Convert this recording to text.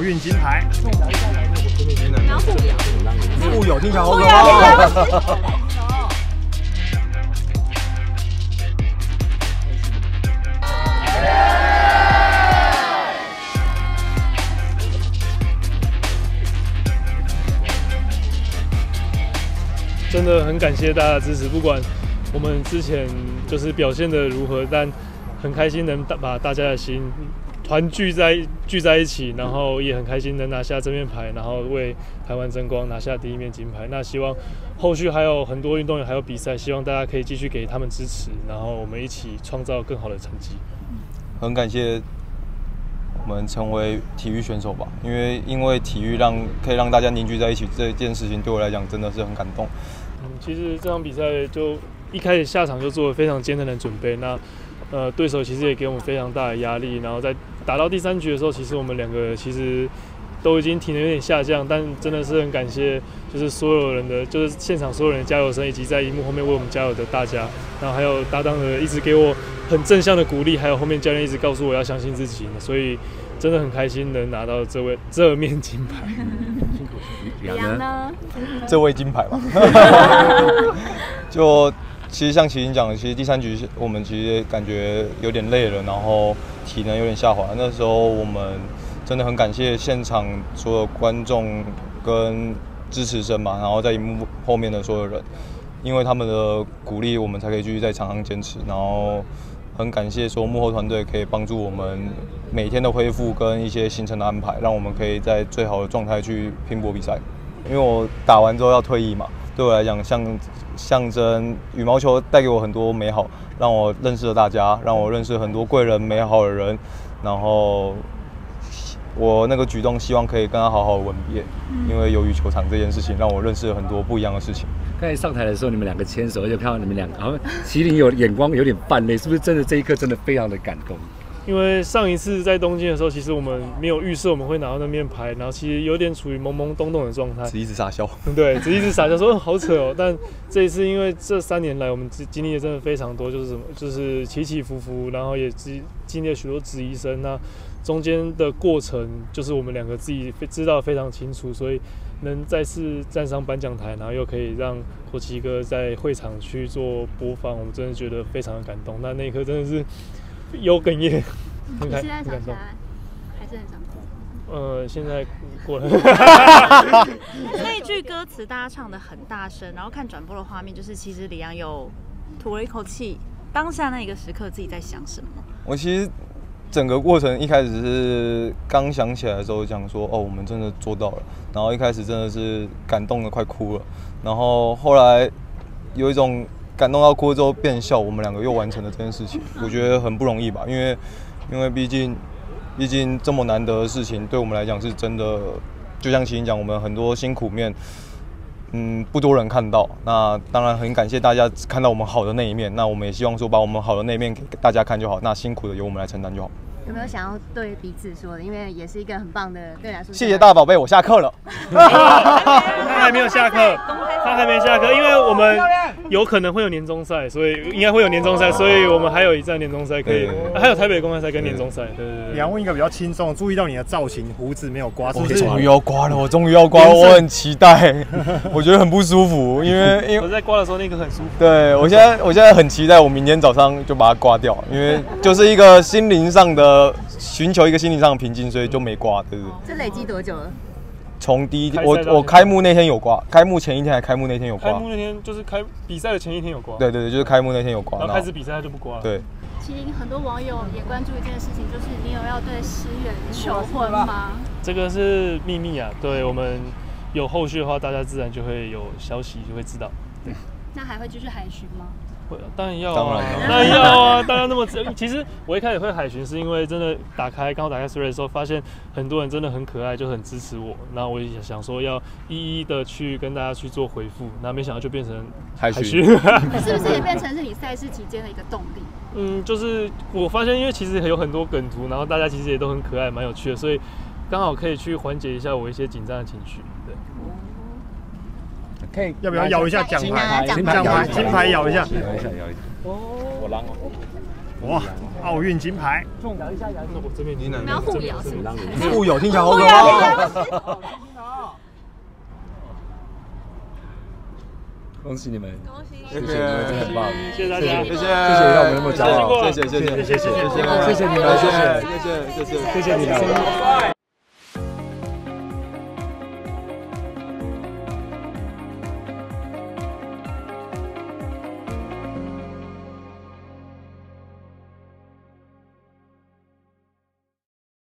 运金牌。 富有听起来好可怕。 真的很感谢大家的支持，不管我们之前就是表现的如何，但很开心能把大家的心聚在一起，然后也很开心能拿下这面牌，然后为台湾争光，拿下第1面金牌。那希望后续还有很多运动员还有比赛，希望大家可以继续给他们支持，然后我们一起创造更好的成绩。 很感谢我们成为体育选手吧，因为体育可以让大家凝聚在一起，这件事情对我来讲真的是很感动。 其实这场比赛就一开始下场就做了非常艰难的准备，那对手其实也给我们非常大的压力，然后在打到第3局的时候，其实我们2个其实都已经体能有点下降，但真的是很感谢，就是所有人的，就是现场所有人的加油声，以及在荧幕后面为我们加油的大家，然后还有搭档的一直给我很正向的鼓励，还有后面教练一直告诉我要相信自己，所以真的很开心能拿到这面金牌。 李阳呢？ 这位金牌吧，就其实像麒麟讲的，其实第3局我们其实感觉有点累了，然后体能有点下滑。那时候我们真的很感谢现场所有观众跟支持声嘛，然后在荧幕后面的所有人，因为他们的鼓励，我们才可以继续在场上坚持。然后很感谢说幕后团队可以帮助我们每天的恢复跟一些行程的安排，让我们可以在最好的状态去拼搏比赛。因为我打完之后要退役嘛，对我来讲象征羽毛球带给我很多美好，让我认识了大家，让我认识很多贵人美好的人，然后我那个举动希望可以跟他好好吻别，因为由于球场这件事情，让我认识了很多不一样的事情。 刚才上台的时候，你们2个牵手，而且看到你们2个，好像麒麟有眼光有点泛泪，是不是真的这一刻真的非常的感动？ 因为上一次在东京的时候，其实我们没有预设我们会拿到那面牌，然后其实有点处于懵懵懂懂的状态， 只一直傻笑， 对，只一直傻笑说好扯哦。但这一次，因为这3年来我们经历的真的非常多，就是起起伏伏，然后也经历了许多质疑声，那中间的过程就是我们2个自己知道非常清楚，所以能再次站上颁奖台，然后又可以让国旗哥在会场去做播放，我们真的觉得非常的感动。那一刻真的是有哽咽，很感动。 还是很想哭。 现在过了。 那一句歌词大家唱得很大声，然后看转播的画面，就是其实李阳有吐了一口气。当下那一个时刻，自己在想什么？ 我其实整个过程一开始是刚想起来的时候讲说，哦，我们真的做到了。然后一开始真的是感动的快哭了，然后后来有一种感动到哭之后变笑，我们2个又完成了这件事情，我觉得很不容易吧，因为毕竟这么难得的事情，对我们来讲是真的，就像麒麟讲，我们很多辛苦面，不多人看到。那当然很感谢大家看到我们好的那一面，那我们也希望说把我们好的那一面给大家看就好，那辛苦的由我们来承担就好。 有没有想要对彼此说的？因为也是一个很棒的，对来说。 谢谢大宝贝，我下课了。 他还没有下课，他还没下课，因为我们有可能会有年终赛，所以应该会有年终赛，所以我们还有一站年终赛可以，还有台北公开赛跟年终赛。对。 想问一个比较轻松，注意到你的造型，胡子没有刮， 我终于要刮了，我很期待，我觉得很不舒服，因为我在刮的时候那个很舒服。 对，我现在很期待，我明天早上就把它刮掉，因为就是一个心灵上的。寻求一个心理上的平静，所以就没刮，对不对？ 这累积多久了？ 从第一天，我开幕那天有刮，开幕前一天还开幕那天有刮。 开幕那天就是比赛的前一天有刮。 对，就是开幕那天有刮。 然后开始比赛他就不刮了。对。 麒麟很多网友也关注一件事情，就是你有要对诗媛求婚吗？ 这个是秘密啊，对我们有后续的话，大家自然就会有消息就会知道。对。 那还会继续海巡吗？ 当然要啊，当然要啊！大家那么其实我一开始会海巡，是因为真的刚好打开 Threads 的时候，发现很多人真的很可爱，就很支持我。然后我也想说要一一的去跟大家去做回复，那没想到就变成海巡， 是不是也变成是你赛事期间的一个动力？ 就是我发现，因为其实有很多梗图，然后大家其实也都很可爱，蛮有趣的，所以刚好可以去缓解一下我一些紧张的情绪。对。 可以，要不要摇一下奖牌？金牌摇一下。 哦，我让哦。 哇，奥运金牌！ 我这边你们要互咬是吗？ 互有听起来好可怕。 恭喜你们！ 恭喜！ 谢谢，真的很棒！ 谢谢大家， 谢谢， 谢谢让我们那么骄傲， 谢谢， 谢谢你们，谢谢， 谢谢你们。 谢谢你们。